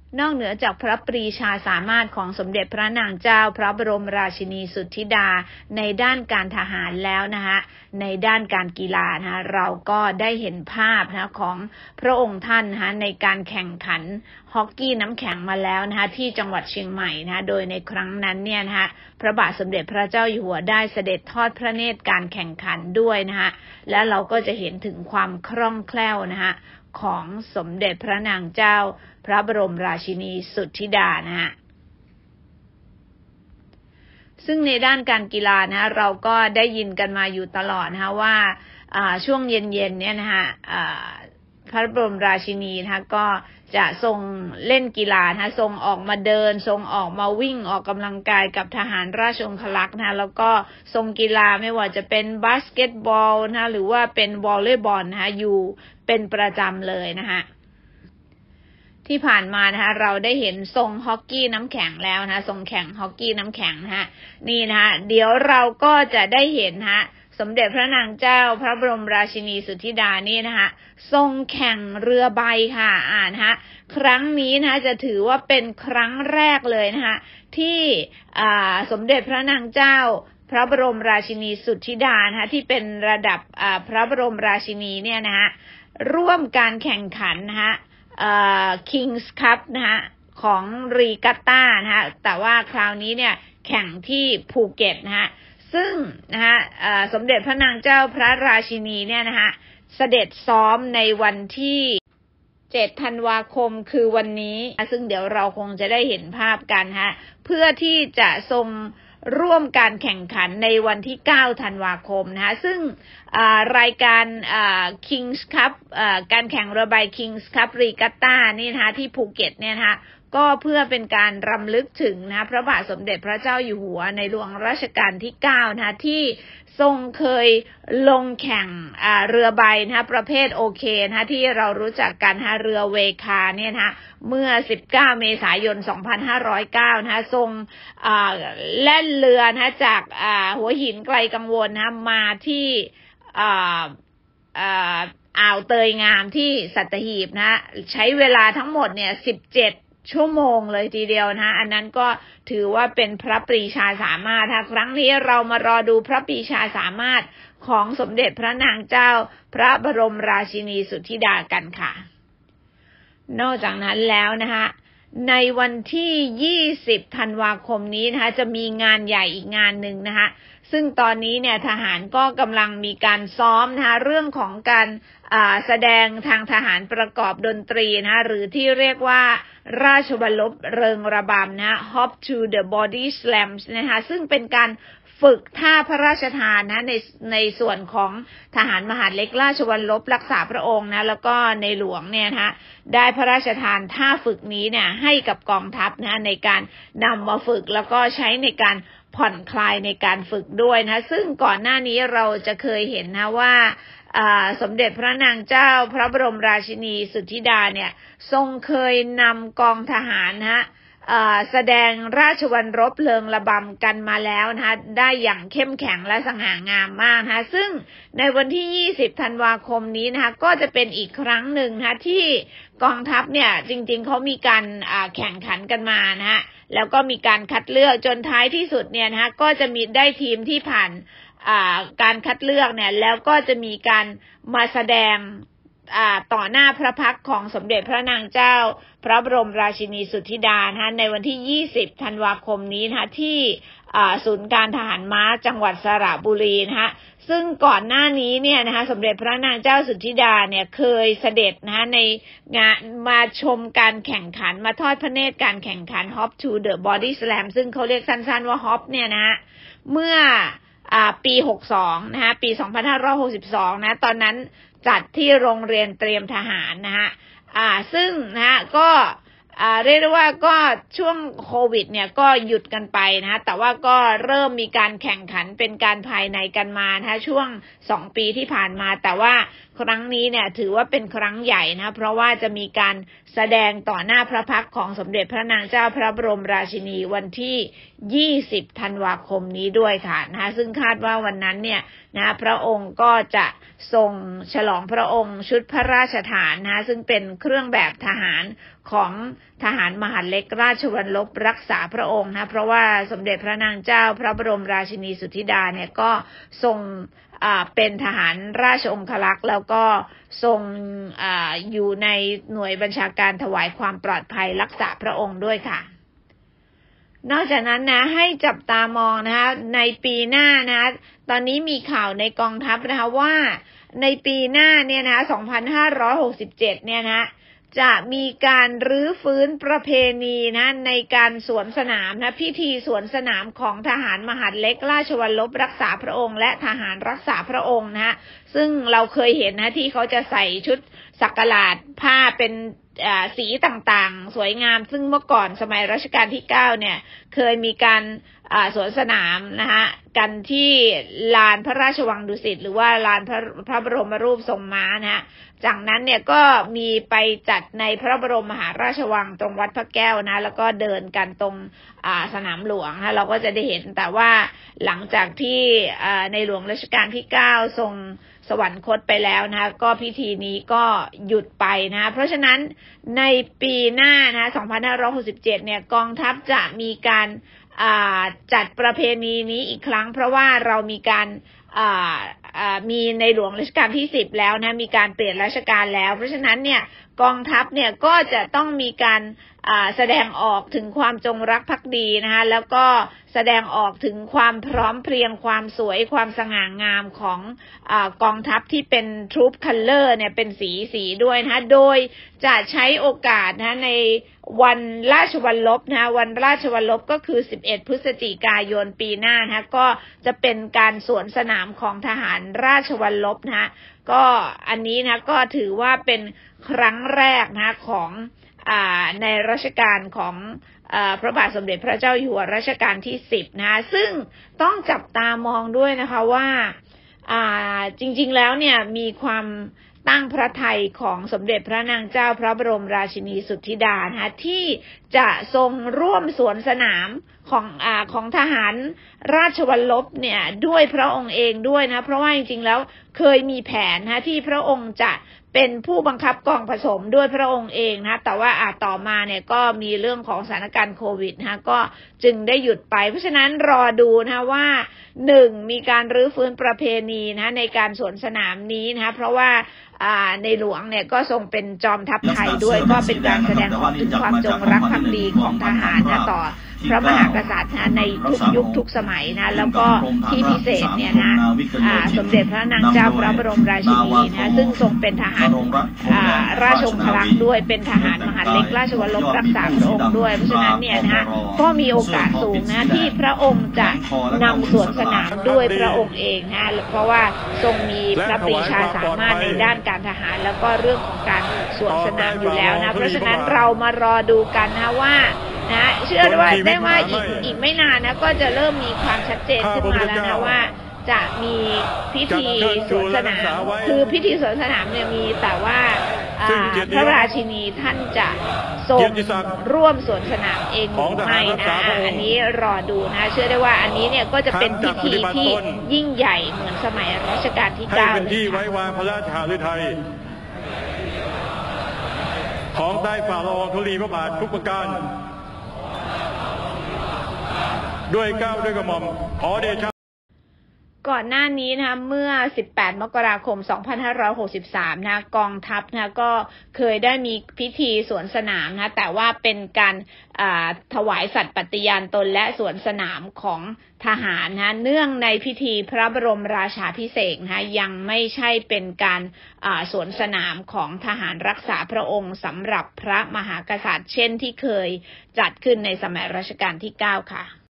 นอกเหนือจากพระปรีชาสามารถของสมเด็จพระนางเจ้าพระบรมราชินีสุทธิดาในด้านการทหารแล้วนะคะในด้านการกีฬานะคะเราก็ได้เห็นภาพนะของพระองค์ท่านนะคะในการแข่งขันฮอกกี้น้ำแข็งมาแล้วนะคะที่จังหวัดเชียงใหม่นะคะโดยในครั้งนั้นเนี่ยนะคะพระบาทสมเด็จพระเจ้าอยู่หัวได้เสด็จทอดพระเนตรการแข่งขันด้วยนะคะและเราก็จะเห็นถึงความคล่องแคล่วนะคะของสมเด็จพระนางเจ้าพระบรมราชินีสุทธิดานะฮะซึ่งในด้านการกีฬานะเราก็ได้ยินกันมาอยู่ตลอดนะคะว่าช่วงเย็นๆเนี่ยนะคะพระบรมราชินีนะคะก็จะทรงเล่นกีฬานะคะทรงออกมาเดินทรงออกมาวิ่งออกกำลังกายกับทหารราชองครักษ์นะคะแล้วก็ทรงกีฬาไม่ว่าจะเป็นบาสเกตบอลนะคะหรือว่าเป็นวอลเลย์บอลนะคะอยู่เป็นประจำเลยนะคะที่ผ่านมานะคะเราได้เห็นทรงฮอกกี้น้ำแข็งแล้วนะคะทรงแข่งฮอกกี้น้ำแข็งนะคะนี่นะคะเดี๋ยวเราก็จะได้เห็นนะคะสมเด็จพระนางเจ้าพระบรมราชินีสุทธิดานี่นะคะทรงแข่งเรือใบค่ะนะคะครั้งนี้นะคะจะถือว่าเป็นครั้งแรกเลยนะคะที่สมเด็จพระนางเจ้าพระบรมราชินีสุทธิดานะคะที่เป็นระดับพระบรมราชินีเนี่ยนะคะร่วมการแข่งขันนะคะKings Cup นะคะของรีกัตตานะคะแต่ว่าคราวนี้เนี่ยแข่งที่ภูเก็ตนะคะซึ่งนะคะสมเด็จพระนางเจ้าพระราชินีเนี่ยนะคะเสด็จซ้อมในวันที่7 ธันวาคมคือวันนี้ซึ่งเดี๋ยวเราคงจะได้เห็นภาพกันฮะเพื่อที่จะทรงร่วมการแข่งขันในวันที่9 ธันวาคมนะคะซึ่งรายการKings Cup การแข่งเรือใบ Kings Cup รีกัตตานี่นะคะที่ภูเก็ตเนี่ยนะคะก็เพื่อเป็นการรำลึกถึงนะพระบาทสมเด็จพระเจ้าอยู่หัวในหลวงรัชกาลที่9นะคะที่ทรงเคยลงแข่งเรือใบนะคะประเภทโอเคนะคะที่เรารู้จักกันนะคะเรือเวคาเนี่ยนะคะเมื่อ19 เมษายน 2509นะคะทรงแล่นเรือนะคะจากหัวหินไกลกังวลนะคะมาที่อ่าวเตยงามที่สัตหีบนะใช้เวลาทั้งหมดเนี่ย17 ชั่วโมงเลยทีเดียวนะอันนั้นก็ถือว่าเป็นพระปรีชาสามารถครั้งนี้เรามารอดูพระปรีชาสามารถของสมเด็จพระนางเจ้าพระบรมราชินีสุทธิดากันค่ะนอกจากนั้นแล้วนะคะในวันที่20 ธันวาคมนี้นะคะจะมีงานใหญ่อีกงานหนึ่งนะคะซึ่งตอนนี้เนี่ยทหารก็กำลังมีการซ้อมนะคะเรื่องของการแสดงทางทหารประกอบดนตรีนะคะหรือที่เรียกว่าราชบัลลบเริงระบำนะ Hop to the Body Slams นะคะซึ่งเป็นการฝึกท่าพระราชทานนะในส่วนของทหารมหาดเล็กราชวัลลบรักษาพระองค์นะแล้วก็ในหลวงเนี่ยนะคะได้พระราชทานท่าฝึกนี้เนี่ยให้กับกองทัพนะในการนำมาฝึกแล้วก็ใช้ในการผ่อนคลายในการฝึกด้วยนะซึ่งก่อนหน้านี้เราจะเคยเห็นนะว่าสมเด็จพระนางเจ้าพระบรมราชินีสุทธิดาเนี่ยทรงเคยนำกองทหารนะแสดงราชวัลรบเริงระบำกันมาแล้วนะคะได้อย่างเข้มแข็งและสง่างามมากนะคะซึ่งในวันที่20 ธันวาคมนี้นะคะก็จะเป็นอีกครั้งหนึ่งนะคะที่กองทัพเนี่ยจริงๆเขามีการแข่งขันกันมานะคะแล้วก็มีการคัดเลือกจนท้ายที่สุดเนี่ยนะคะก็จะมีได้ทีมที่ผ่านการคัดเลือกเนี่ยแล้วก็จะมีการมาแสดงต่อหน้าพระพักตร์ของสมเด็จพระนางเจ้าพระบรมราชินีสุทธิดานะคะในวันที่20 ธันวาคมนี้นะคะที่ศูนย์การทหารม้าจังหวัดสระบุรีนะคะซึ่งก่อนหน้านี้เนี่ยนะคะสมเด็จพระนางเจ้าสุทธิดาเนี่ยเคยเสด็จนะคะในงานมาชมการแข่งขันมาทอดพระเนตรการแข่งขัน Hop to the Body Slam ซึ่งเขาเรียกสั้นๆว่า Hop เนี่ยนะเมื่อปี62นะคะปี2562นะตอนนั้นจัดที่โรงเรียนเตรียมทหารนะคะซึ่งนะก็เรียกได้ว่าก็ช่วงโควิดเนี่ยก็หยุดกันไปนะแต่ว่าก็เริ่มมีการแข่งขันเป็นการภายในกันมานะคะช่วง2 ปีที่ผ่านมาแต่ว่าครั้งนี้เนี่ยถือว่าเป็นครั้งใหญ่นะเพราะว่าจะมีการแสดงต่อหน้าพระพักตร์ของสมเด็จพระนางเจ้าพระบรมราชินีวันที่20ธันวาคมนี้ด้วยค่ะนะคะซึ่งคาดว่าวันนั้นเนี่ยนะพระองค์ก็จะทรงฉลองพระองค์ชุดพระราชทานนะซึ่งเป็นเครื่องแบบทหารของทหารมหาดเล็กราชวัลลบรักษาพระองค์นะเพราะว่าสมเด็จพระนางเจ้าพระบรมราชินีสุทธิดาเนี่ยก็ทรงเป็นทหารราชองครักษ์แล้วก็ทรงอยู่ในหน่วยบัญชาการถวายความปลอดภัยรักษาพระองค์ด้วยค่ะนอกจากนั้นนะให้จับตามองนะคะในปีหน้านะตอนนี้มีข่าวในกองทัพนะคะว่าในปีหน้าเนี่ยนะ2567เนี่ยนะจะมีการรื้อฟื้นประเพณีนะในการสวนสนามนะพิธีสวนสนามของทหารมหาดเล็กราชวัลลบรักษาพระองค์และทหารรักษาพระองค์นะซึ่งเราเคยเห็นนะที่เขาจะใส่ชุดสักหลาดผ้าเป็นสีต่างๆสวยงามซึ่งเมื่อก่อนสมัยรัชกาลที่9เนี่ยเคยมีการสวนสนามนะคะกันที่ลานพระราชวังดุสิตหรือว่าลานพระบรมรูปทรงม้านะจากนั้นเนี่ยก็มีไปจัดในพระบรมมหาราชวังตรงวัดพระแก้วนะแล้วก็เดินกันตรงสนามหลวงนะเราก็จะได้เห็นแต่ว่าหลังจากที่ในหลวงรัชกาลที่9ทรงสวรรคตไปแล้วนะก็พิธีนี้ก็หยุดไปนะเพราะฉะนั้นในปีหน้านะ2567เนี่ยกองทัพจะมีการจัดประเพณีนี้อีกครั้งเพราะว่าเรามีการมีในหลวงรัชกาลที่10แล้วนะมีการเปลี่ยนราชการแล้วเพราะฉะนั้นเนี่ยกองทัพเนี่ยก็จะต้องมีการแสดงออกถึงความจงรักภักดีนะคะแล้วก็แสดงออกถึงความพร้อมเพรียงความสวยความสง่างามของกองทัพที่เป็น Troop Color เนี่ยเป็นสีด้วยนะคะโดยจะใช้โอกาสนะในวันราชวัลลบนะวันราชวัลลบก็คือ11พฤศจิกายนปีหน้านะก็จะเป็นการสวนสนามของทหารราชวัลลบนะก็อันนี้นะก็ถือว่าเป็นครั้งแรกนะของในรัชกาลของพระบาทสมเด็จพระเจ้าอยู่หัวรัชกาลที่10นะซึ่งต้องจับตามองด้วยนะคะว่าจริงๆแล้วเนี่ยมีความตั้งพระทัยของสมเด็จพระนางเจ้าพระบรมราชินีสุทธิดานะคะที่จะทรงร่วมสวนสนามของทหารราชวัลลบเนี่ยด้วยพระองค์เองด้วยนะเพราะว่าจริงๆแล้วเคยมีแผนนะที่พระองค์จะเป็นผู้บังคับกองผสมด้วยพระองค์เองนะแต่ว่าต่อมาเนี่ยก็มีเรื่องของสถานการณ์โควิดนะก็จึงได้หยุดไปเพราะฉะนั้นรอดูนะว่า1มีการรื้อฟื้นประเพณีนะในการสวนสนามนี้นะเพราะว่าในหลวงเนี่ยก็ทรงเป็นจอมทัพไทยด้วยก็เป็นการแสดงออกถึงความจงรักภักดีของทหารนะต่อพระมหากษัตริย์นะในทุกยุคทุกสมัยนะแล้วก็ที่พิเศษเนี่ยนะสมเด็จพระนางเจ้าพระบรมราชินีนะซึ่งทรงเป็นทหารราชองครักษ์ด้วยเป็นทหารมหาดเล็กราชวัลลบรักษาพระองค์ด้วยเพราะฉะนั้นเนี่ยนะก็มีโอกาสสูงนะที่พระองค์จะนำสวนสนามด้วยพระองค์เองนะเพราะว่าทรงมีพระปรีชาสามารถในด้านการทหารแล้วก็เรื่องของการสวนสนามอยู่แล้วนะเพราะฉะนั้นเรามารอดูกันนะว่านะเชื่อว่าได้ว่าอีกไม่นานนะก็จะเริ่มมีความชัดเจนขึ้นมาแล้วนะว่าจะมีพิธีสวนสนามคือพิธีสวนสนามเนี่ยมีแต่ว่าพระราชินีท่านจะทรงร่วมสวนสนามเองหรือไม่นะอันนี้รอดูนะเชื่อได้ว่าอันนี้เนี่ยก็จะเป็นพิธีที่ยิ่งใหญ่เหมือนสมัยรัชกาลที่9 ให้เป็นที่ไว้วางพระราชหฤทัยของใต้ฝ่าละอองธุลีพระบาททุกประการด้วยเกล้าด้วยกระหม่อมขอเดชะก่อนหน้านี้นะคะเมื่อ18มกราคม2563นะกองทัพนะก็เคยได้มีพิธีสวนสนามนะแต่ว่าเป็นการถวายสัตย์ปฏิญาณตนและสวนสนามของทหารนะเนื่องในพิธีพระบรมราชาภิเษกนะยังไม่ใช่เป็นการสวนสนามของทหารรักษาพระองค์สำหรับพระมหากษัตริย์เช่นที่เคยจัดขึ้นในสมัยรัชกาลที่9ค่ะ